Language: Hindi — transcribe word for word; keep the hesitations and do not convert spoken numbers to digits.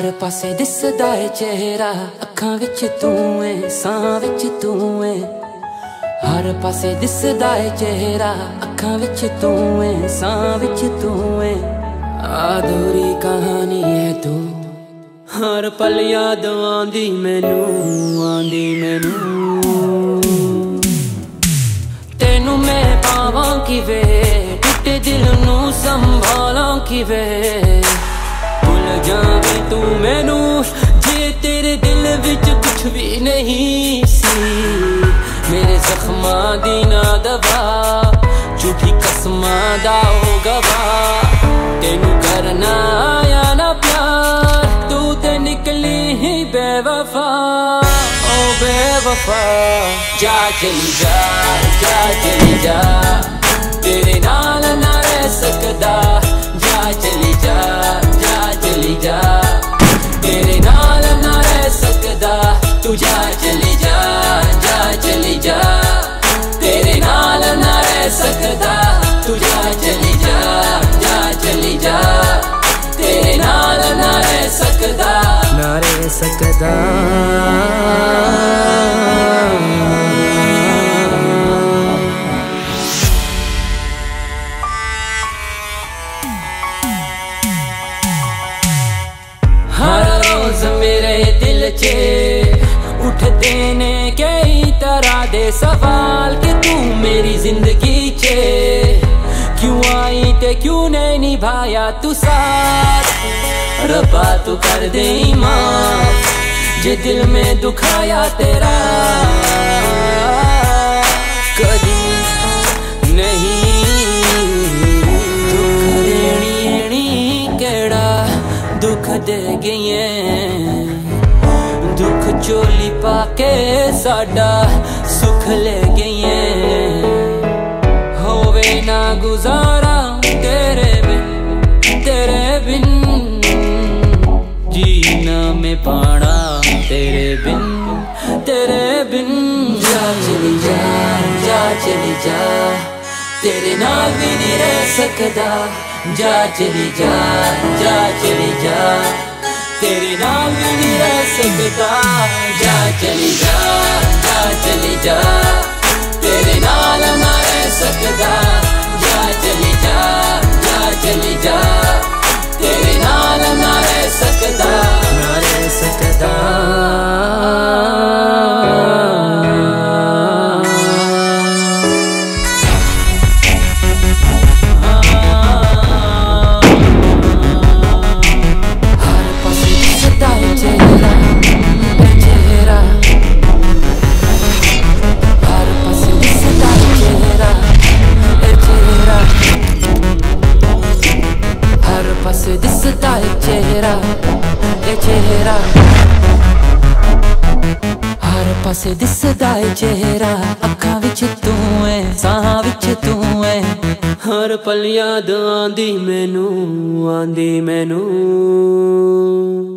हर पासे दिसदा है चेहरा, अखां विच तू है, सां विच तू है। हर पासे दिसदा है चेहरा, अखां विच तू है, सां विच तू है। अधूरी कहानी है तू, हर पल याद आंदी मैनू, आंदी मैनू। तेनू मैं पावां किवे, टुटे दिल नू संभालां किवे। भुल जावे तू मैनू जे तेरे दिल विच कुछ भी नहीं सी। मेरे जख्मां दी ना दवा, झूठी कसमां दा ओ गवाह। तेनू करना आया ना प्यार, तू ते निकली ही बेवफा, ओ बेवफा। जा चली जा, जा चली जा, तेरे नाल ना रह सकदा। जा चली जा, जा चली जा, तेरे नाल ना रह सकदा। तू जा चली जा, जा चली जा, तेरे नाल ना रह सकदा। तू जा चली जा, जा चली जा, तेरे नाल ना रह सकदा, ना रह सकदा। हर रोज मेरे दिल चे उठते ने कई तरह दे सवाल कि तू मेरी जिंदगी चे क्यों आई ते क्यों नहीं निभाया तू साथ। रब्बा तू कर दे माफ जे दिल में दुखाया तेरा। कदी नहीं दुख देनी केड़ा दुख दे गई, दुख चोली पाके साडा सुख ले गई। होवे ना गुजारा तेरे बिन, तेरे बिन जीना में पाना तेरे बिन, तेरे बिन। जा चली जा, जा चली जा, तेरे नाल भी नहीं रह सकदा। जा चली जा, जा चली जा, तेरे नाल भी नहीं रह सकदा। जा चली जा, जा चली जा, तेरे नाल ना रह सकदा। जा चली जा, जा चली जा, तेरे नाल ना रह सकदा, ना रह सकदा। दिसदा है चेहरा, ए चेहरा, हर पासे दिसदा है चेहरा। अखां विच तू है, सां विच तू है। हर पल याद आंदी मैनू, आंदी मैनू।